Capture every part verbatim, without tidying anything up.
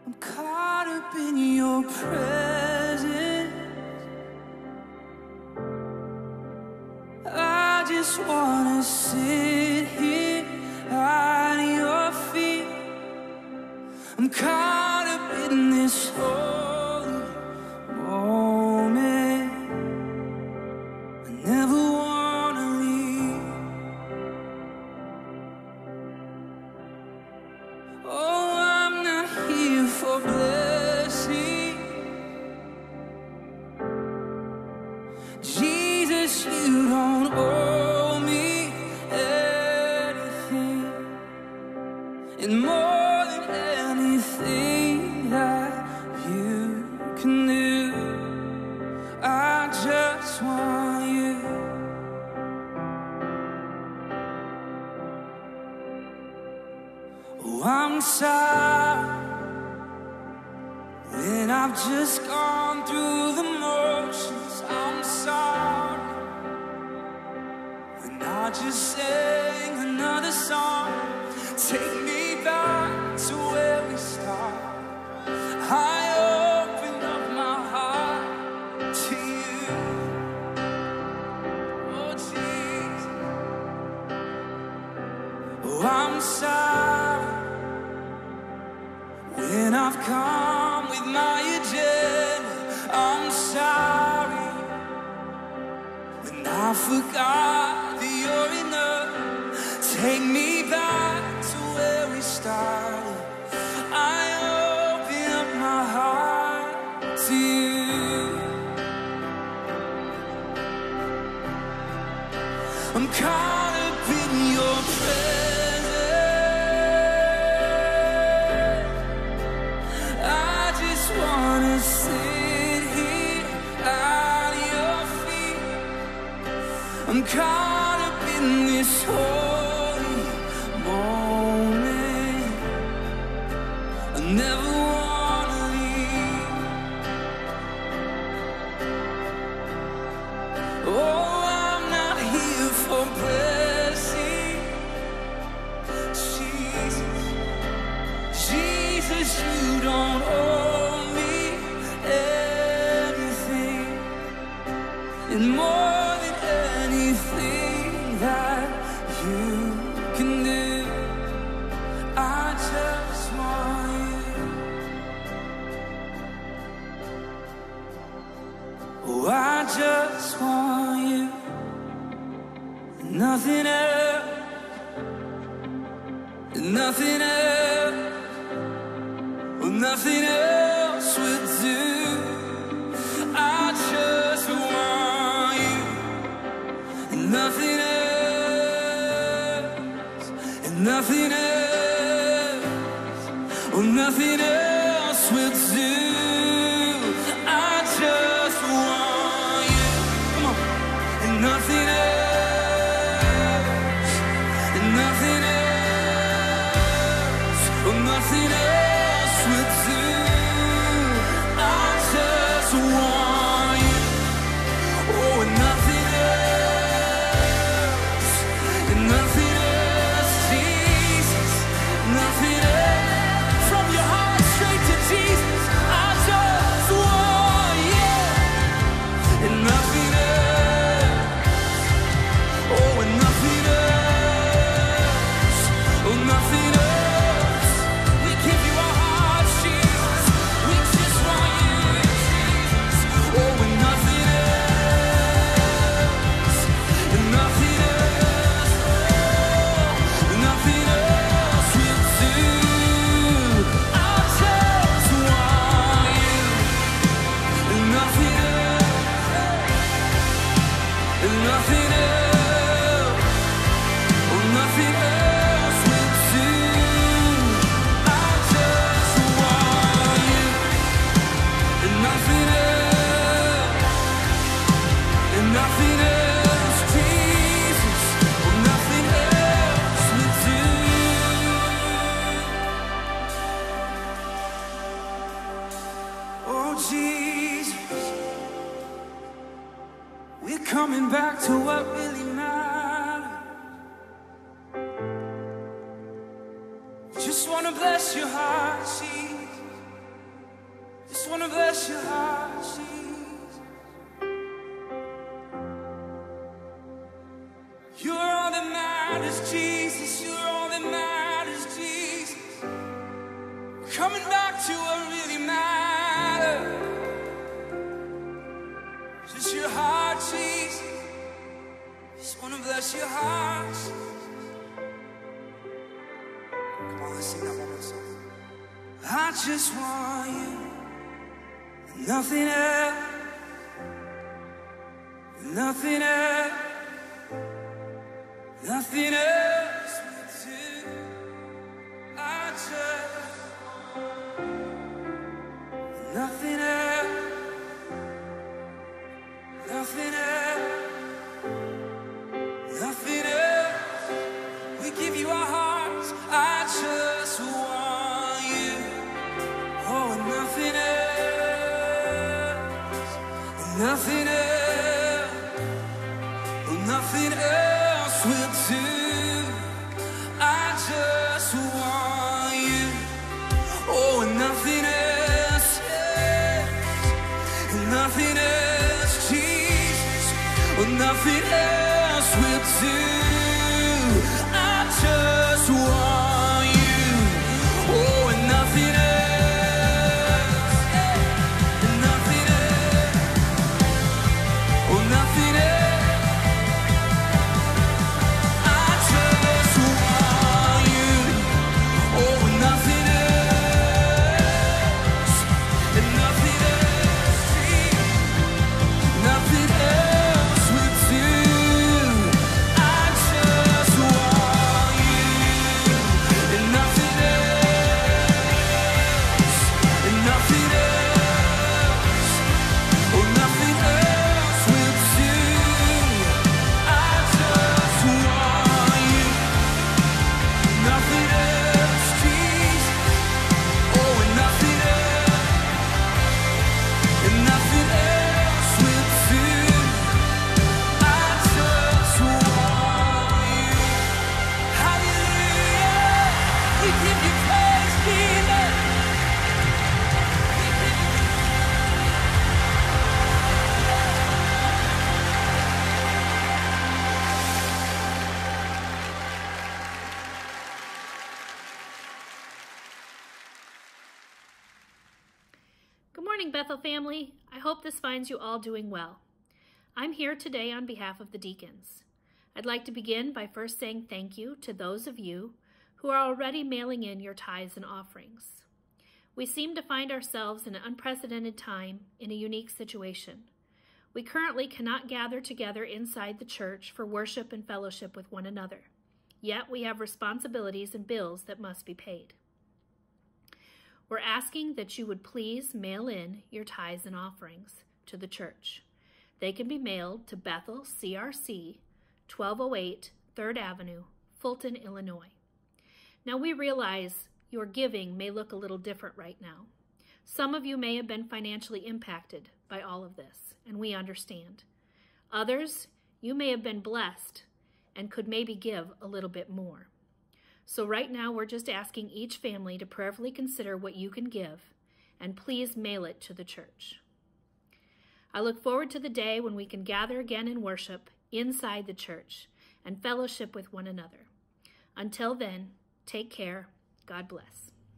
I'm caught up in your presence. I just wanna sit here at your feet. I'm caught up in this holy moment. I never wanna leave. Oh, I'm not here for blessing. Jesus, you don't owe me anything. And more than anything that you can do, I just want you. Oh, I'm sorry when I've just gone through the motions. I'm sorry when I just sang another song. Take me back to where we started. I open up my heart to you. Oh, Jesus. Oh, I'm sorry when I've come with my agenda. I'm sorry when I forgot that you're enough. Take me back to where we started. I open up my heart to you. I'm caught up in your presence. I just wanna sit here at your feet. I'm caught up in this holy moment. I never wanna leave. Oh, I'm not here for blessing. Jesus, Jesus, you don't owe me anything. And more than anything that you can do, I just want you. Oh, I just want you. Nothing else, nothing else, well, nothing else will do. I just want you. Nothing else, and nothing else, oh, nothing else will do. I just want you. Come on. And nothing else, and nothing else, oh, nothing else will do. I just want you. Oh, and nothing else, and nothing else, Jesus, nothing else. From your heart straight to Jesus, I just want you. And nothing else, oh, and nothing else, oh, nothing else. We give you our hearts, Jesus. We just want you, Jesus. Oh, and nothing else, and nothing else, oh, nothing else will do. I just want you, and nothing else, and nothing else, oh, nothing else will do. I just want you, and nothing else, and nothing else, Jesus, oh, nothing else will do. Oh, Jesus, we're coming back to what really matters. Just wanna bless your heart, Jesus. wanna bless your heart, Jesus. You're all that matters, Jesus. You're all that matters, Jesus. We're coming back to what really matters. Just your heart, Jesus. Just wanna bless your heart, Jesus. Come on, let's sing that one more song. I just want you, and nothing else, and nothing else, nothing else will do. I just, nothing else, nothing else, nothing else. We give you our hearts. I just want you. Oh, and nothing else, and nothing else, oh, nothing else will do. I just want you. Oh, and nothing else, yes, and nothing else, Jesus. Oh, nothing else will do. I just want you. Oh, and nothing else. Bethel family, I hope this finds you all doing well. I'm here today on behalf of the deacons. I'd like to begin by first saying thank you to those of you who are already mailing in your tithes and offerings. We seem to find ourselves in an unprecedented time in a unique situation. We currently cannot gather together inside the church for worship and fellowship with one another. Yet we have responsibilities and bills that must be paid. We're asking that you would please mail in your tithes and offerings to the church. They can be mailed to Bethel C R C, twelve oh eight third Avenue, Fulton, Illinois. Now we realize your giving may look a little different right now. Some of you may have been financially impacted by all of this, and we understand. Others, you may have been blessed and could maybe give a little bit more. So right now, we're just asking each family to prayerfully consider what you can give, and please mail it to the church. I look forward to the day when we can gather again in worship inside the church and fellowship with one another. Until then, take care. God bless.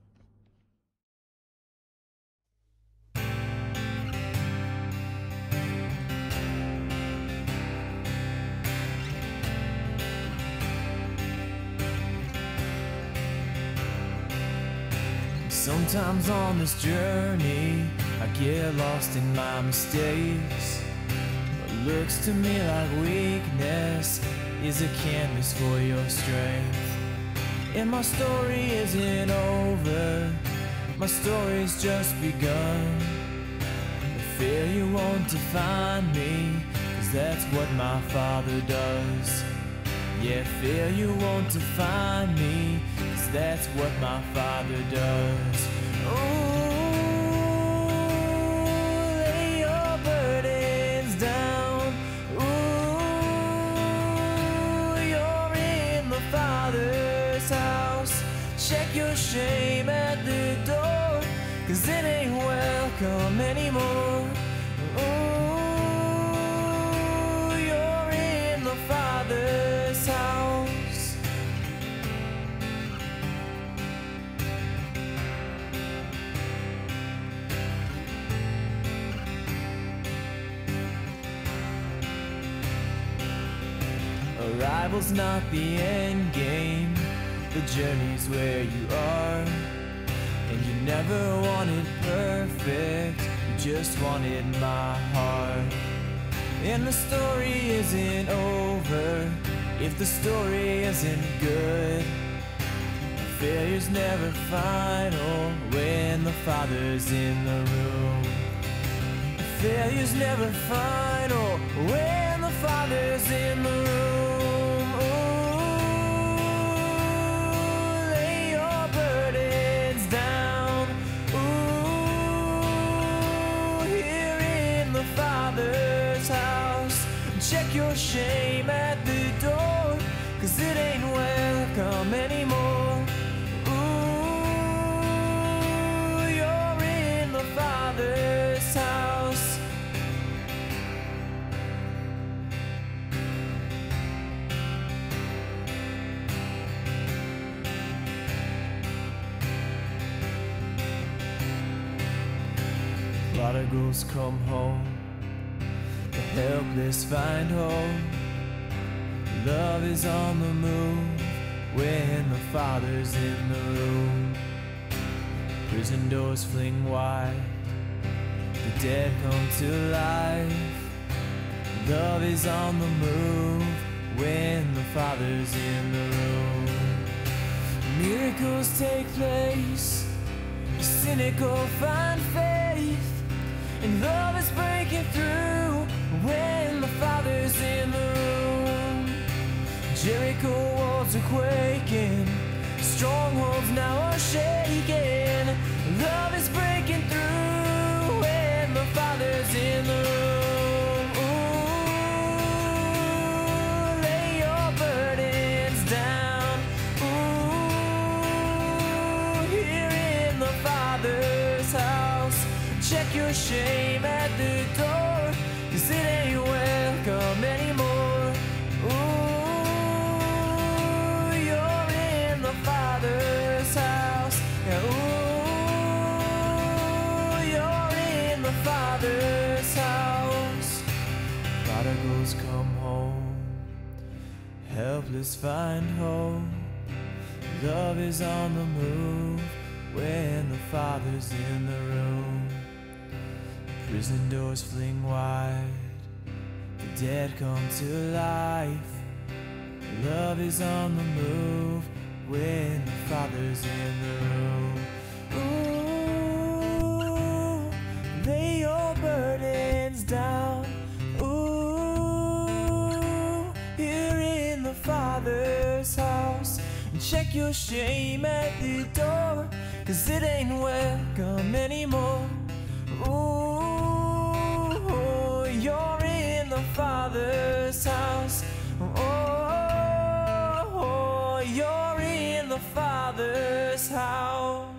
Sometimes on this journey, I get lost in my mistakes. What looks to me like weakness is a canvas for your strength. And my story isn't over, my story's just begun. The failure won't define me, 'cause that's what my Father does. Yeah, failure won't define me, 'cause that's what my Father does. Ooh, lay your burdens down. Ooh, you're in the Father's house. Check your shame at the door. 'cause it ain't welcome anymore. Ooh, you're in the Father's house. Arrival's not the end game, the journey's where you are. And you never wanted perfect, you just wanted my heart. And the story isn't over if the story isn't good. Failure's never final when the Father's in the room. Failure's never final when the Father's in the room. Check your shame at the door, 'cause it ain't welcome anymore. Ooh, you're in the Father's house. Prodigals come home, helpless find hope. Love is on the move when the Father's in the room. Prison doors fling wide, the dead come to life. Love is on the move when the Father's in the room. Miracles take place, the cynical find faith, and love is breaking through when the Father's in the room. Jericho walls are quaking, strongholds now are shaking. Love is breaking through when the Father's in the room. Ooh, lay your burdens down. Ooh, here in the Father's house. Check your shame at the door, 'cause it ain't welcome anymore. Ooh, you're in the Father's house. Yeah, ooh, you're in the Father's house. Prodigals come home, helpless find hope. Love is on the move when the Father's in the room. Prison doors fling wide, the dead come to life. Love is on the move when the Father's in the room. Ooh, lay your burdens down. Ooh, here in the Father's house. And check your shame at the door, 'cause it ain't welcome anymore. Ooh, you're in the Father's house. Oh, you're in the Father's house.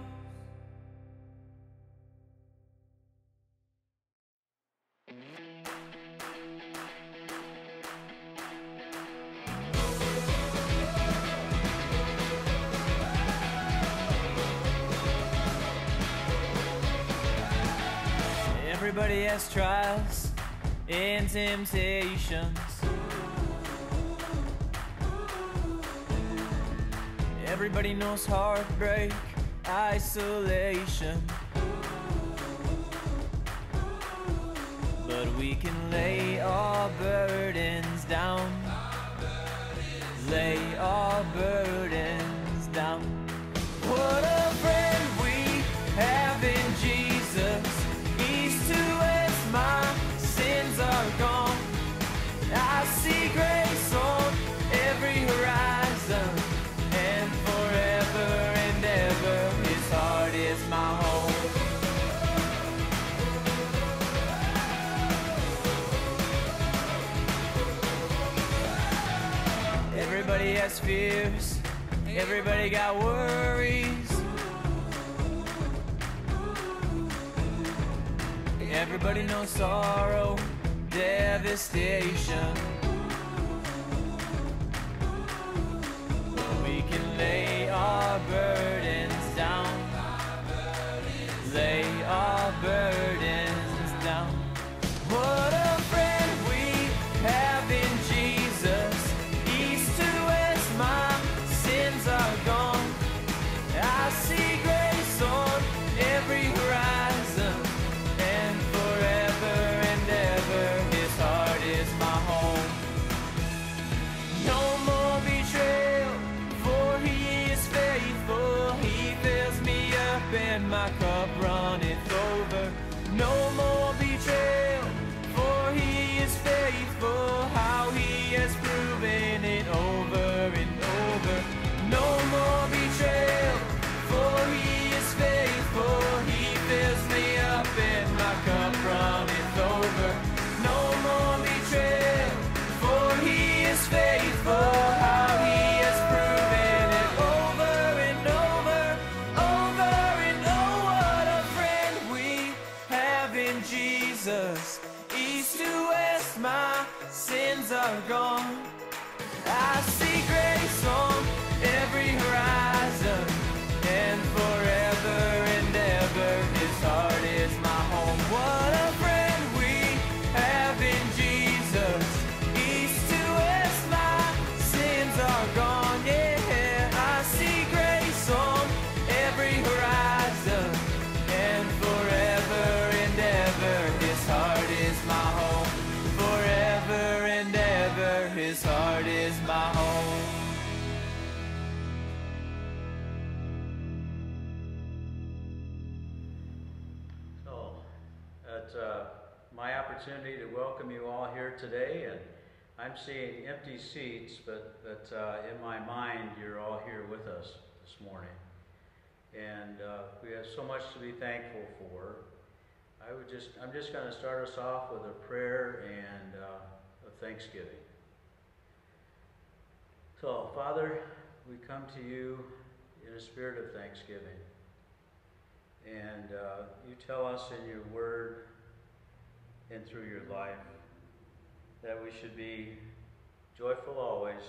Everybody has trials and temptations. Everybody knows heartbreak, isolation. But we can lay our burdens down. Lay our burdens down. What a friend we have in Jesus. East to west, my sins are gone. I see grace on every horizon, and forever and ever His heart is my home. Everybody has fears, everybody got worries. Everybody knows sorrow, devastation. We can lay our burdens down. Lay our burdens down. What a friend we have in Jesus. East to west, my sins are gone. I see grace on every horizon, and forever and ever His heart is my home. No more betrayal, for He is faithful. He fills me up and my cup runneth over. No more betrayal, for He is faithful. How He has proven it over and over. No more betrayal, for He is faithful. He fills me up and my cup runneth over. No more betrayal, for He is faithful. How He has proven it over and over, over and over. What a friend we have in Jesus. East to west, my sins are gone. I see grace on every horizon, and forever and ever His heart is my home. What a friend we have in Jesus. East to west, my sins are gone. Yeah, I see grace on every horizon, and forever and ever His heart is my home. Forever and ever His heart is my home. So, it's uh, my opportunity to welcome you all here today, and I'm seeing empty seats, but, but uh, in my mind, you're all here with us this morning. And uh, we have so much to be thankful for. I would just, I'm just going to start us off with a prayer and uh, a thanksgiving. So, Father, we come to you in a spirit of thanksgiving. And uh, you tell us in your word and through your life that we should be joyful always,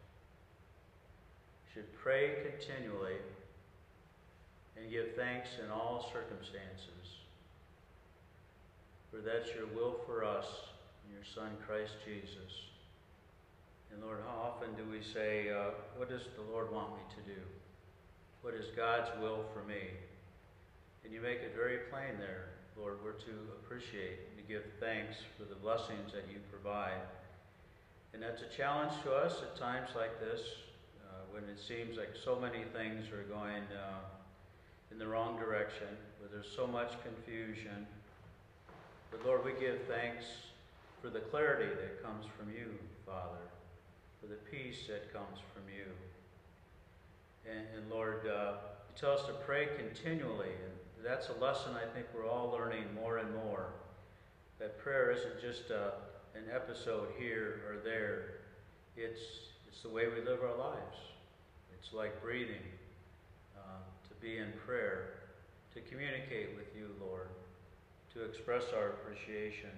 should pray continually, and give thanks in all circumstances. For that's your will for us in your Son, Christ Jesus. And Lord, how often do we say, uh, what does the Lord want me to do? What is God's will for me? And you make it very plain there, Lord. We're to appreciate and to give thanks for the blessings that you provide. And that's a challenge to us at times like this, uh, when it seems like so many things are going uh, in the wrong direction, where there's so much confusion. But Lord, we give thanks for the clarity that comes from you, Father, for the peace that comes from you. And, and Lord, uh, you tell us to pray continually, and that's a lesson I think we're all learning more and more, that prayer isn't just uh, an episode here or there. It's, it's the way we live our lives. It's like breathing, uh, to be in prayer, to communicate with you, Lord, to express our appreciation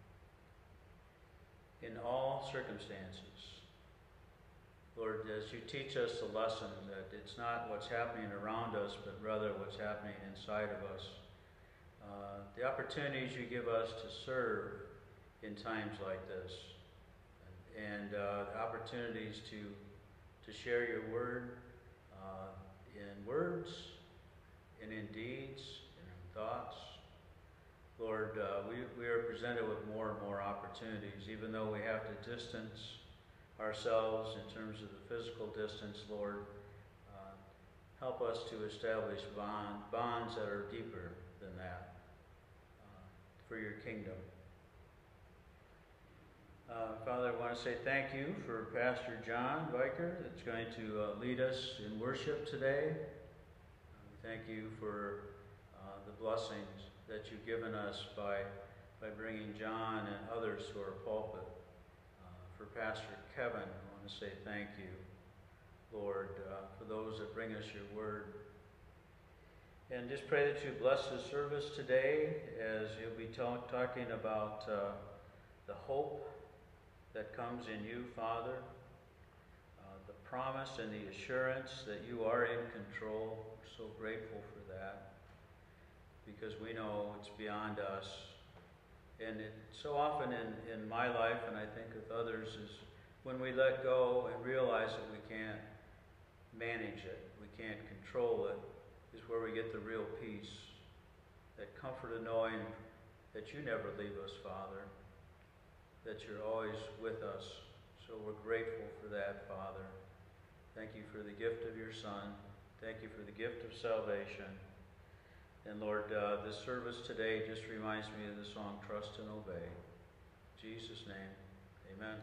in all circumstances. Lord, as you teach us the lesson that it's not what's happening around us, but rather what's happening inside of us. Uh, the opportunities you give us to serve in times like this, and uh, the opportunities to, to share your word uh, in words, and in deeds, and in thoughts. Lord, uh, we, we are presented with more and more opportunities, even though we have to distance ourselves in terms of the physical distance. Lord, uh, help us to establish bond, bonds that are deeper than that uh, for your kingdom. Uh, Father, I want to say thank you for Pastor John Viker that's going to uh, lead us in worship today. Uh, thank you for uh, the blessings that you've given us by, by bringing John and others to our pulpit. For Pastor Kevin, I want to say thank you, Lord, uh, for those that bring us your word. And just pray that you bless the service today as you'll be talk, talking about uh, the hope that comes in you, Father, uh, the promise and the assurance that you are in control. We're so grateful for that because we know it's beyond us. And it, so often in, in my life, and I think with others, is when we let go and realize that we can't manage it, we can't control it, is where we get the real peace, that comfort of knowing that you never leave us, Father, that you're always with us. So we're grateful for that, Father. Thank you for the gift of your Son. Thank you for the gift of salvation. And Lord, uh, this service today just reminds me of the song, Trust and Obey. In Jesus' name, amen.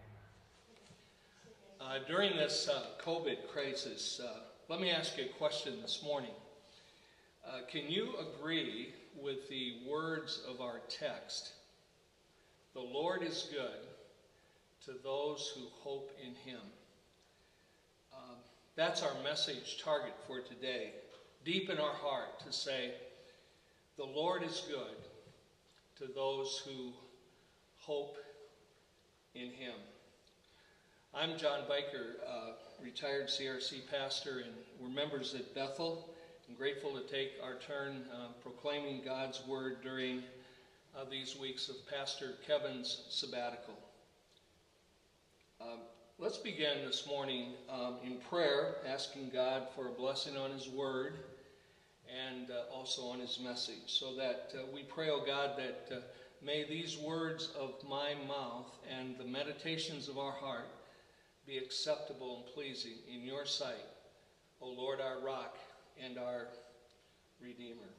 Uh, during this uh, COVID crisis, uh, let me ask you a question this morning. Uh, can you agree with the words of our text? The Lord is good to those who hope in him. Uh, that's our message target for today. Deep in our heart to say, the Lord is good to those who hope in him. I'm John Biker, uh, retired C R C pastor, and we're members at Bethel. I'm grateful to take our turn uh, proclaiming God's word during uh, these weeks of Pastor Kevin's sabbatical. Um, let's begin this morning um, in prayer, asking God for a blessing on his word and uh, also on his message, so that uh, we pray, oh God, that uh, may these words of my mouth and the meditations of our heart be acceptable and pleasing in your sight, O Lord, our rock and our Redeemer.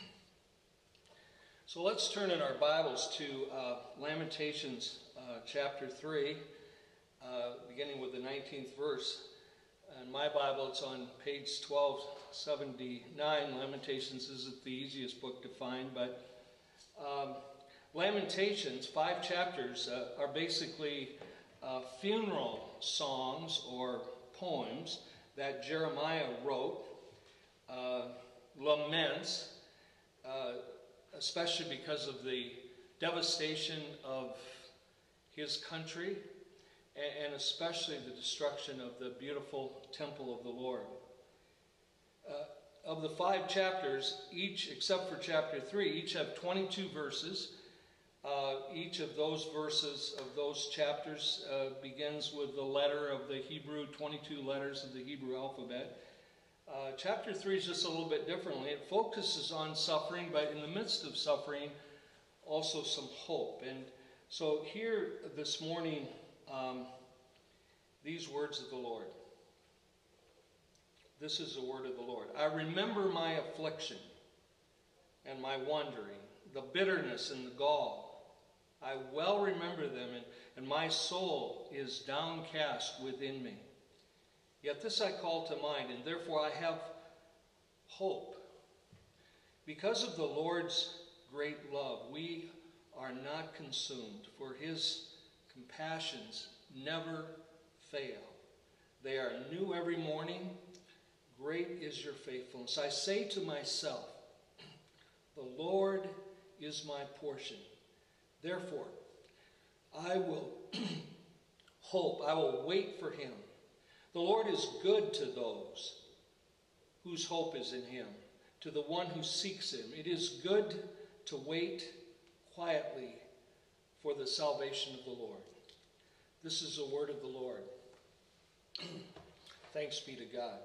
So let's turn in our Bibles to uh, Lamentations uh, chapter three, uh, beginning with the nineteenth verse. In my Bible, it's on page twelve seventy-nine. Lamentations isn't the easiest book to find, but um, Lamentations, five chapters, uh, are basically Uh, funeral songs or poems that Jeremiah wrote, uh, laments, uh, especially because of the devastation of his country and, and especially the destruction of the beautiful temple of the Lord. Uh, of the five chapters, each, except for chapter three, each have twenty-two verses. Uh, each of those verses of those chapters uh, begins with the letter of the Hebrew, twenty-two letters of the Hebrew alphabet. Uh, chapter three is just a little bit differently. It focuses on suffering, but in the midst of suffering, also some hope. And so here this morning, um, these words of the Lord. This is the word of the Lord. I remember my affliction and my wandering, the bitterness and the gall. I well remember them, and, and my soul is downcast within me. Yet this I call to mind, and therefore I have hope. Because of the Lord's great love, we are not consumed, for his compassions never fail. They are new every morning. Great is your faithfulness. I say to myself, the Lord is my portion. Therefore, I will hope, I will wait for him. The Lord is good to those whose hope is in him, to the one who seeks him. It is good to wait quietly for the salvation of the Lord. This is the word of the Lord. Thanks be to God.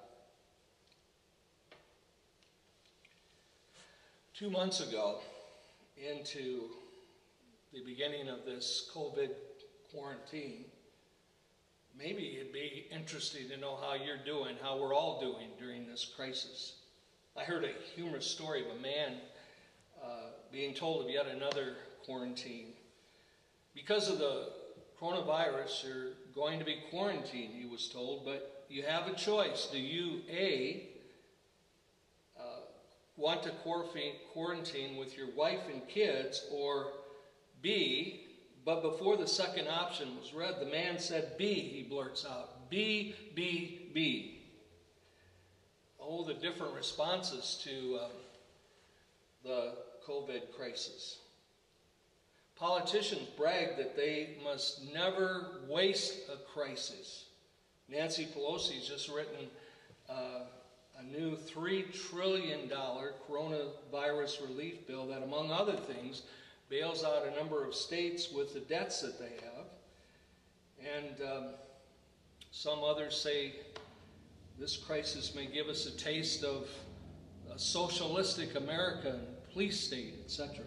Two months ago, into the beginning of this COVID quarantine, maybe it'd be interesting to know how you're doing, how we're all doing during this crisis. I heard a humorous story of a man uh, being told of yet another quarantine. Because of the coronavirus, you're going to be quarantined, he was told, but you have a choice. Do you, A, uh, want to quarantine with your wife and kids, or B, but before the second option was read, the man said B, he blurts out. B, B, B. Oh, know the different responses to um, the COVID crisis. Politicians brag that they must never waste a crisis. Nancy Pelosi's just written uh, a new three trillion dollars coronavirus relief bill that, among other things, bails out a number of states with the debts that they have. And um, some others say this crisis may give us a taste of a socialistic America and police state, et cetera.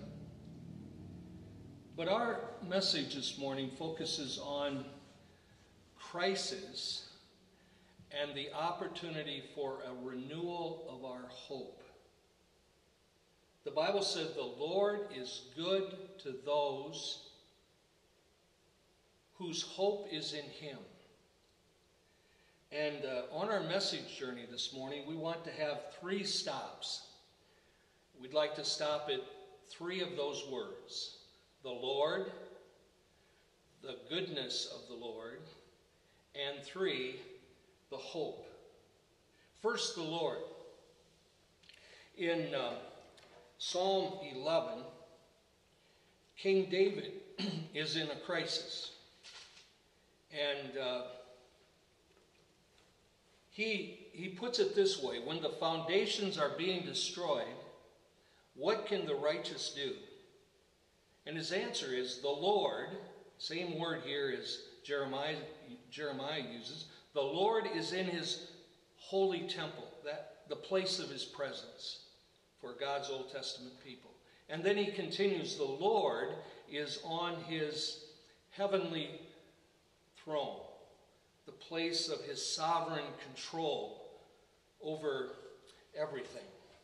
But our message this morning focuses on crisis and the opportunity for a renewal of our hope. The Bible said the Lord is good to those whose hope is in him. And uh, on our message journey this morning, we want to have three stops. We'd like to stop at three of those words: the Lord, the goodness of the Lord, and three, the hope. First, the Lord. In uh, Psalm eleven, King David is in a crisis. And uh, he, he puts it this way: when the foundations are being destroyed, what can the righteous do? And his answer is, the Lord, same word here as Jeremiah, Jeremiah uses, the Lord is in his holy temple, that the place of his presence for God's Old Testament people. And then he continues, the Lord is on his heavenly throne, the place of his sovereign control over everything.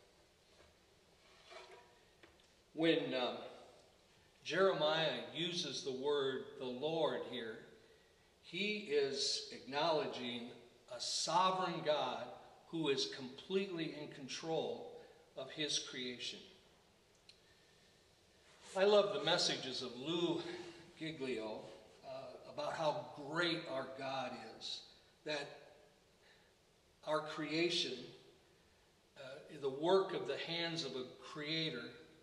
When um, Jeremiah uses the word the Lord here, he is acknowledging a sovereign God who is completely in control of his creation. I love the messages of Lou Giglio uh, about how great our God is, that our creation, uh, the work of the hands of a creator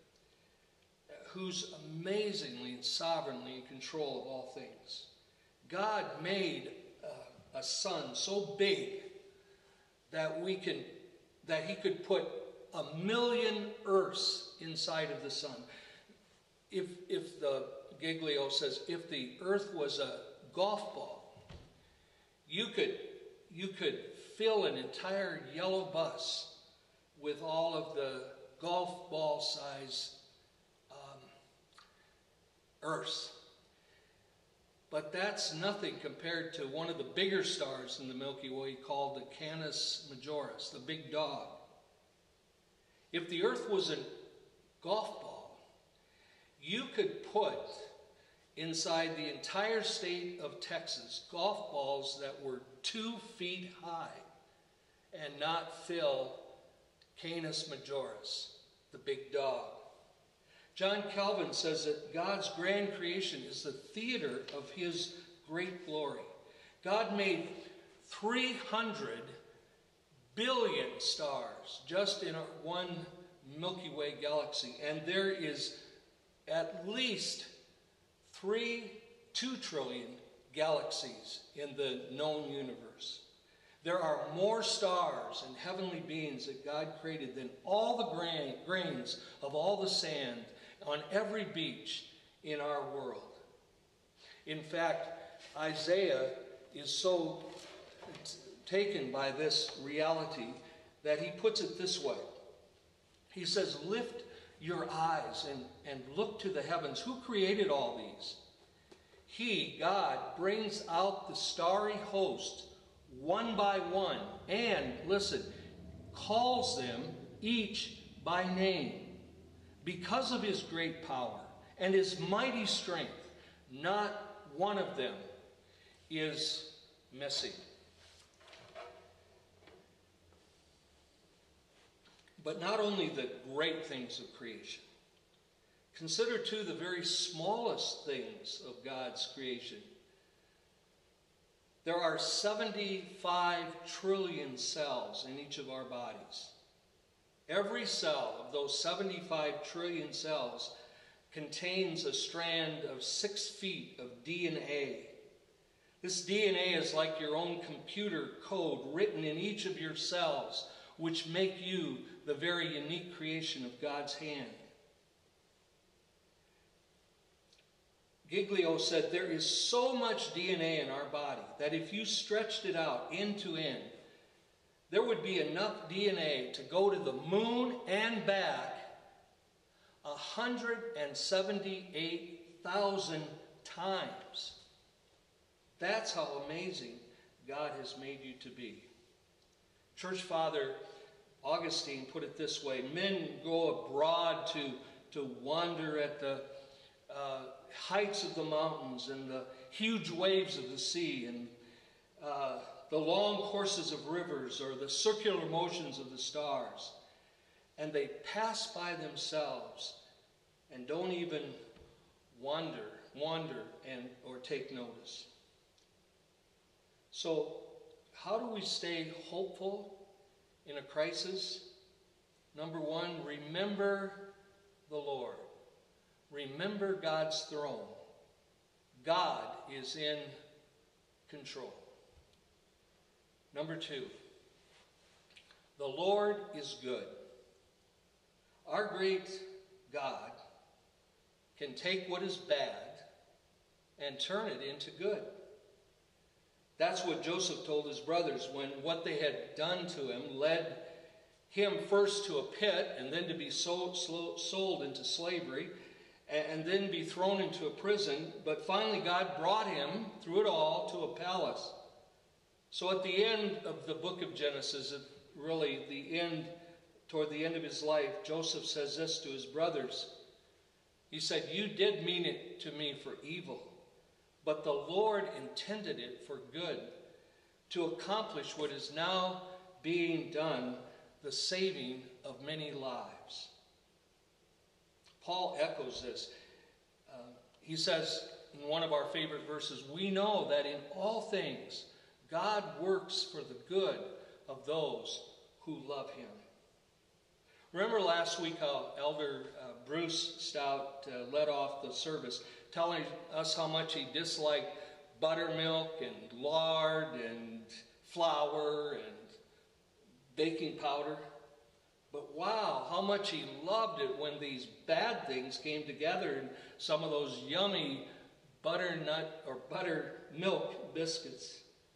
who's amazingly and sovereignly in control of all things. God made uh, a sun so big that we can, that he could put a million earths inside of the sun. If, if the Giglio says, if the earth was a golf ball, you could, you could fill an entire yellow bus with all of the golf ball size Earth. But that's nothing compared to one of the bigger stars in the Milky Way called the Canis Majoris, the big dog. If the Earth was a golf ball, you could put inside the entire state of Texas golf balls that were two feet high and not fill Canis Majoris, the big dog. John Calvin says that God's grand creation is the theater of his great glory. God made three hundred billion stars just in our one Milky Way galaxy, and there is at least three, two trillion galaxies in the known universe. There are more stars and heavenly beings that God created than all the grain, grains of all the sand on every beach in our world. In fact, Isaiah is so taken by this reality that he puts it this way. He says, lift your eyes and, and look to the heavens. Who created all these? He, God, brings out the starry host one by one and, listen, calls them each by name. Because of his great power and his mighty strength, not one of them is missing. But not only the great things of creation. Consider, too, the very smallest things of God's creation. There are seventy-five trillion cells in each of our bodies. Every cell of those seventy-five trillion cells contains a strand of six feet of D N A. This D N A is like your own computer code written in each of your cells, which make you the very unique creation of God's hand. Giglio said, there is so much D N A in our body that if you stretched it out end to end, there would be enough D N A to go to the moon and back one hundred seventy-eight thousand times. That's how amazing God has made you to be. Church Father Augustine put it this way: men go abroad to, to wander at the uh, heights of the mountains and the huge waves of the sea and uh, the long courses of rivers or the circular motions of the stars. And they pass by themselves and don't even wander, wander and or take notice. So how do we stay hopeful in a crisis? Number one, remember the Lord. Remember God's throne. God is in control. Number two, the Lord is good. Our great God can take what is bad and turn it into good. That's what Joseph told his brothers when what they had done to him led him first to a pit and then to be sold, sold into slavery and then be thrown into a prison. But finally God brought him through it all to a palace. So at the end of the book of Genesis, really the end, toward the end of his life, Joseph says this to his brothers. He said, "You did mean it to me for evil, but the Lord intended it for good, to accomplish what is now being done, the saving of many lives." Paul echoes this. Uh, he says in one of our favorite verses, "We know that in all things God works for the good of those who love him." Remember last week how Elder uh, Bruce Stout uh, led off the service, telling us how much he disliked buttermilk and lard and flour and baking powder. But wow, how much he loved it when these bad things came together in some of those yummy butternut or buttermilk biscuits.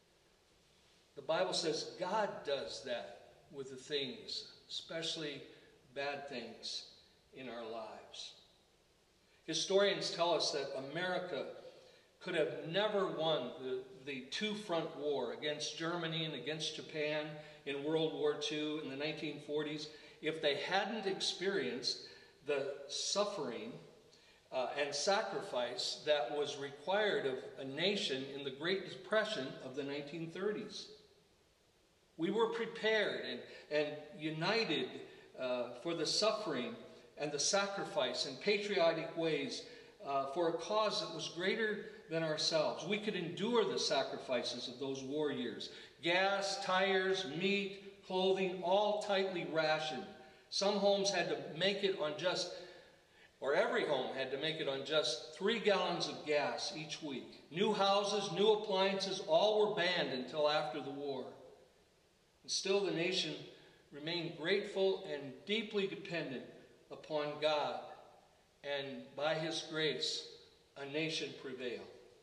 The Bible says God does that with the things, especially bad things in our lives. Historians tell us that America could have never won the, the two-front war against Germany and against Japan in World War Two in the nineteen forties if they hadn't experienced the suffering uh, and sacrifice that was required of a nation in the Great Depression of the nineteen thirties. We were prepared and, and united uh, for the suffering and the sacrifice in patriotic ways uh, for a cause that was greater than ourselves. We could endure the sacrifices of those war years. Gas, tires, meat, clothing, all tightly rationed. Some homes had to make it on just, or every home had to make it on just three gallons of gas each week. New houses, new appliances, all were banned until after the war. And still the nation remained grateful and deeply dependent upon God. And by his grace, a nation prevailed.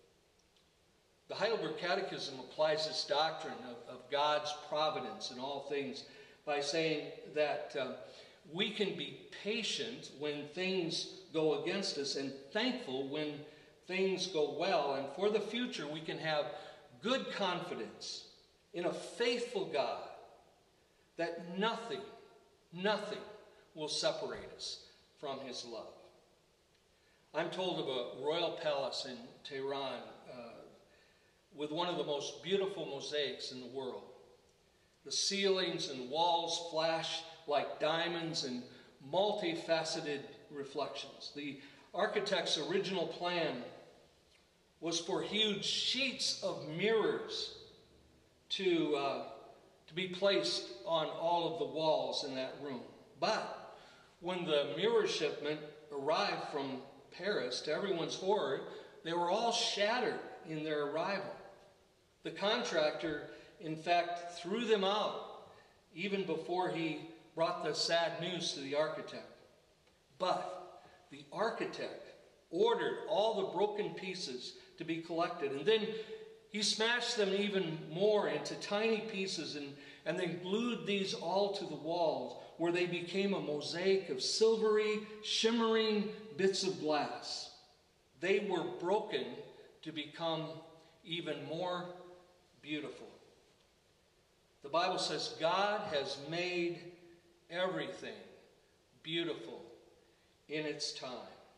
The Heidelberg Catechism applies this doctrine of, of God's providence in all things by saying that uh, we can be patient when things go against us and thankful when things go well. And for the future, we can have good confidence in a faithful God that nothing, nothing will separate us from his love. I'm told of a royal palace in Tehran uh, with one of the most beautiful mosaics in the world. The ceilings and walls flash like diamonds and multifaceted reflections. The architect's original plan was for huge sheets of mirrors to, uh, to be placed on all of the walls in that room. But when the mirror shipment arrived from Paris, to everyone's horror, they were all shattered in their arrival. The contractor, in fact, threw them out even before he brought the sad news to the architect. But the architect ordered all the broken pieces to be collected, and then he smashed them even more into tiny pieces and, and then glued these all to the walls, where they became a mosaic of silvery, shimmering bits of glass. They were broken to become even more beautiful. The Bible says God has made everything beautiful in its time.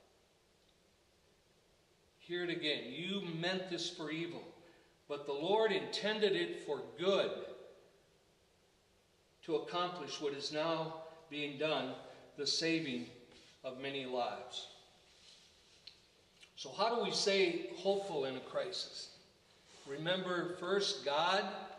Hear it again. You meant this for evil, but the Lord intended it for good, to accomplish what is now being done, the saving of many lives. So how do we stay hopeful in a crisis? Remember, first, God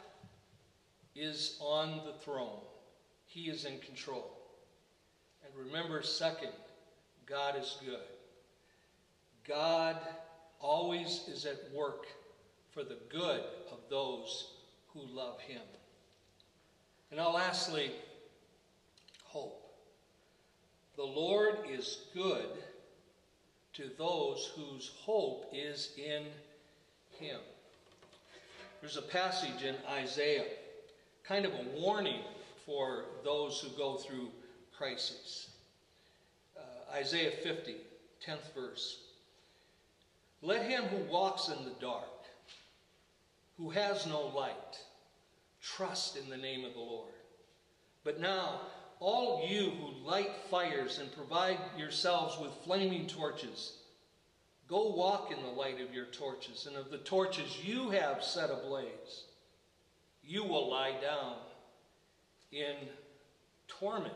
is on the throne. He is in control. And remember, second, God is good. God always is at work for the good of those who love him. And now lastly, hope. The Lord is good to those whose hope is in him. There's a passage in Isaiah, kind of a warning for those who go through crises. Uh, Isaiah fifty, tenth verse. Let him who walks in the dark, who has no light, trust in the name of the Lord. But now, all you who light fires and provide yourselves with flaming torches, go walk in the light of your torches, and of the torches you have set ablaze. You will lie down in torment.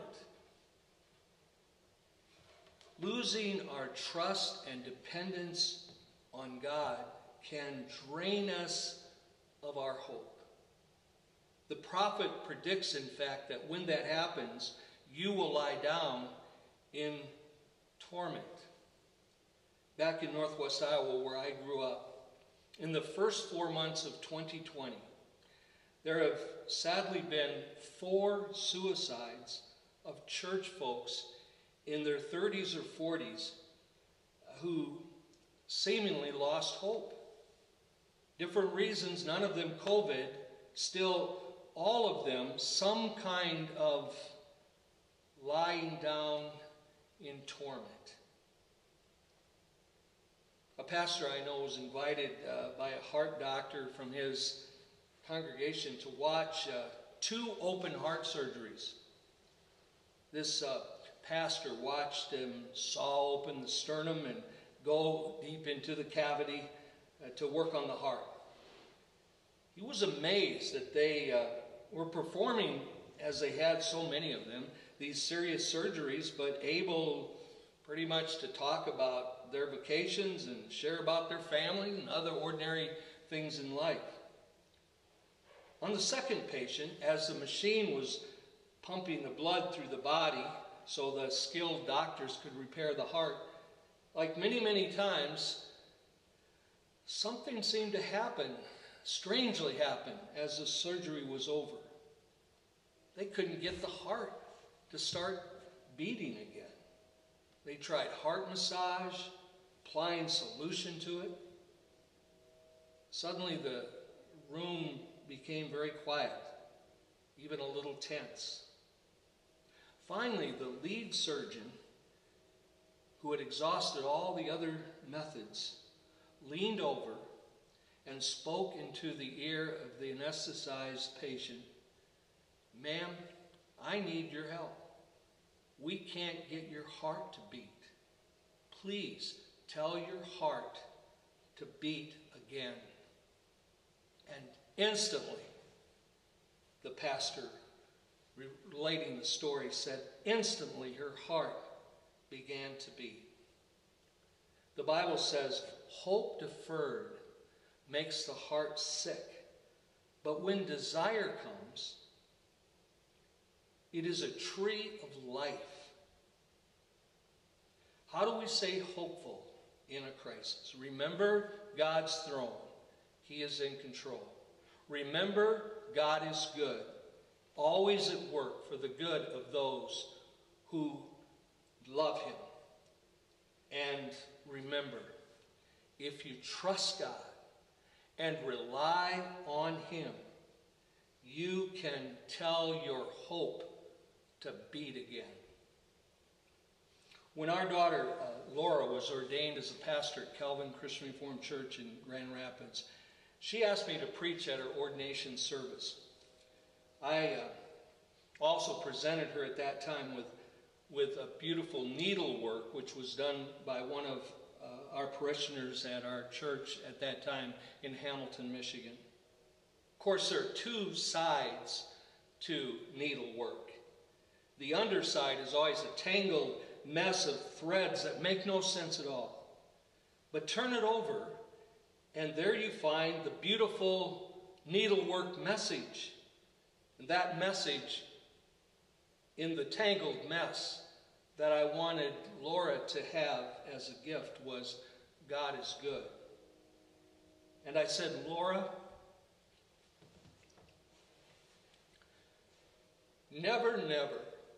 Losing our trust and dependence on God can drain us of our hope. The prophet predicts, in fact, that when that happens, you will lie down in torment. Back in northwest Iowa, where I grew up, in the first four months of twenty twenty, there have sadly been four suicides of church folks in their thirties or forties who seemingly lost hope. Different reasons, none of them COVID, still all of them some kind of lying down in torment. A pastor I know was invited uh, by a heart doctor from his congregation to watch uh, two open heart surgeries. This uh, pastor watched him saw open the sternum and go deep into the cavity uh, to work on the heart. He was amazed that they uh, were performing, as they had so many of them, these serious surgeries, but able pretty much to talk about their vacations and share about their families and other ordinary things in life. On the second patient, as the machine was pumping the blood through the body so the skilled doctors could repair the heart, like many, many times, something seemed to happen, strangely happen, as the surgery was over. They couldn't get the heart to start beating again. They tried heart massage, applying solution to it. Suddenly the room became very quiet, even a little tense. Finally, the lead surgeon, who had exhausted all the other methods, leaned over and spoke into the ear of the anesthetized patient. Ma'am, I need your help. We can't get your heart to beat. Please tell your heart to beat again. And instantly, the pastor, relating the story, said, instantly her heart began to beat. The Bible says, hope deferred makes the heart sick. But when desire comes, it is a tree of life. How do we stay hopeful in a crisis? Remember God's throne. He is in control. Remember, God is good, always at work for the good of those who love him. And remember, if you trust God and rely on him, you can tell your hope to beat again. When our daughter uh, Laura was ordained as a pastor at Calvin Christian Reformed Church in Grand Rapids, she asked me to preach at her ordination service. I uh, also presented her at that time with, with a beautiful needlework, which was done by one of uh, our parishioners at our church at that time in Hamilton, Michigan. Of course, there are two sides to needlework. The underside is always a tangled mess of threads that make no sense at all. But turn it over, and there you find the beautiful needlework message. And that message in the tangled mess that I wanted Laura to have as a gift was, God is good. And I said, Laura, never, never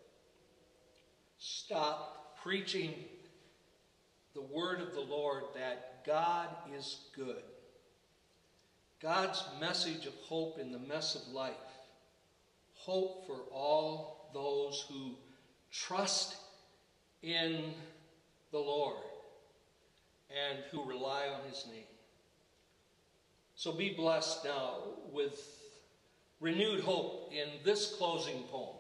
stop preaching the word of the Lord that God is good. God's message of hope in the mess of life. Hope for all those who trust in the Lord and who rely on his name. So be blessed now with renewed hope in this closing poem.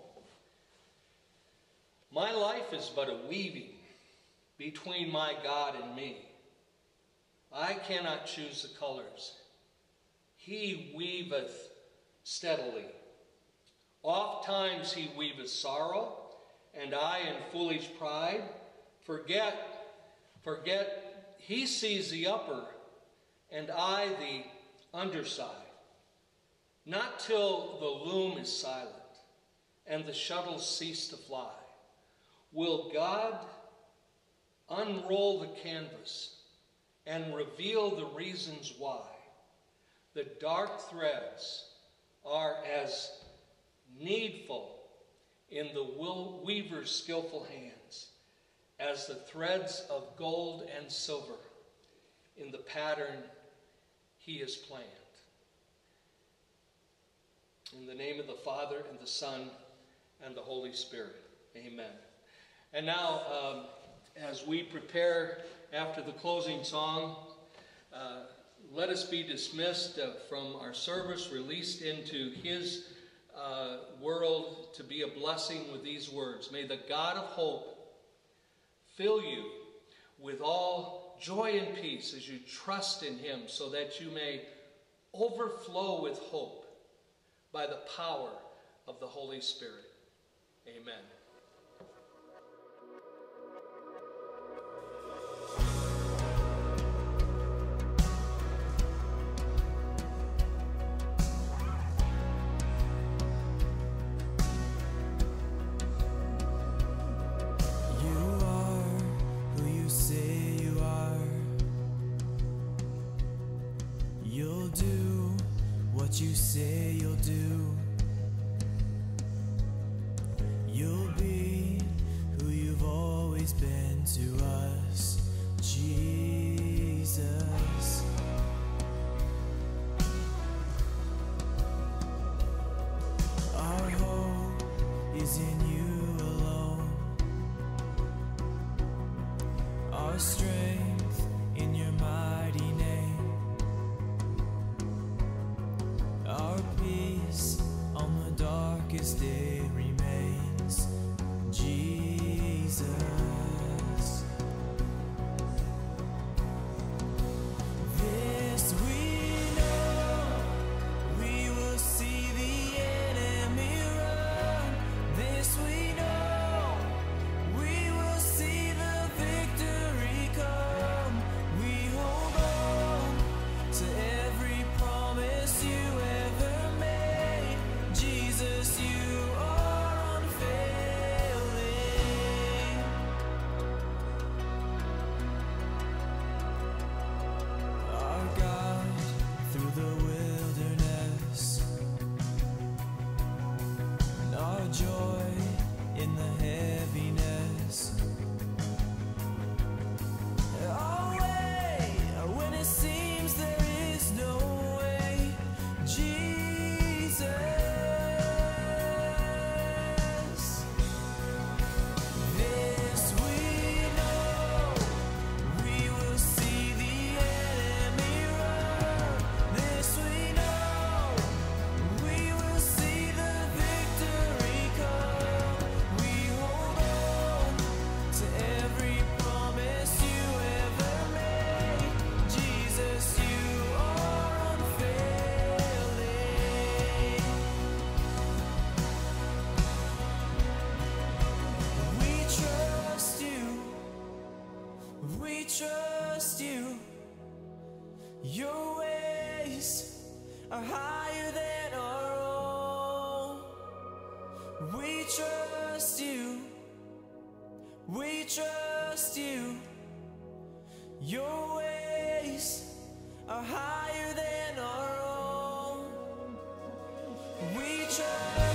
My life is but a weaving between my God and me. I cannot choose the colors. He weaveth steadily. Oft times he weaveth sorrow, and I in foolish pride forget, forget he sees the upper, and I the underside. Not till the loom is silent, and the shuttles cease to fly, will God unroll the canvas and reveal the reasons why the dark threads are as needful in the weaver's skillful hands as the threads of gold and silver in the pattern he has planned. In the name of the Father, and the Son, and the Holy Spirit. Amen. And now, um, as we prepare after the closing song, uh, let us be dismissed uh, from our service, released into his uh, world to be a blessing with these words. May the God of hope fill you with all joy and peace as you trust in him, so that you may overflow with hope by the power of the Holy Spirit. Amen. You say you'll do. You'll be who you've always been to us, Jesus. Our hope is in you alone. Our strength in your mighty name. Our peace on the darkest day remains, Jesus. This we know, we will see the enemy run. This we know, we will see the victory come. We hold on to every We trust you. Your ways are higher than our own. We trust you. We trust you. Your ways are higher than our own. We trust